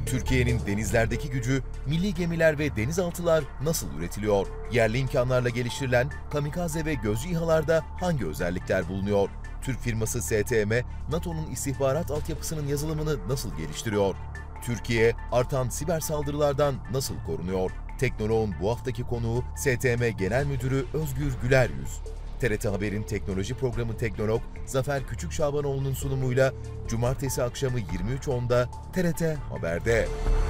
Türkiye'nin denizlerdeki gücü, milli gemiler ve denizaltılar nasıl üretiliyor? Yerli imkanlarla geliştirilen kamikaze ve gözcü İHA'larda hangi özellikler bulunuyor? Türk firması STM, NATO'nun istihbarat altyapısının yazılımını nasıl geliştiriyor? Türkiye, artan siber saldırılardan nasıl korunuyor? Teknoloğun bu haftaki konuğu STM Genel Müdürü Özgür Güleryüz. TRT Haber'in teknoloji programı Teknolog, Zafer Küçükşabanoğlu'nun sunumuyla Cumartesi akşamı 23.10'da TRT Haber'de.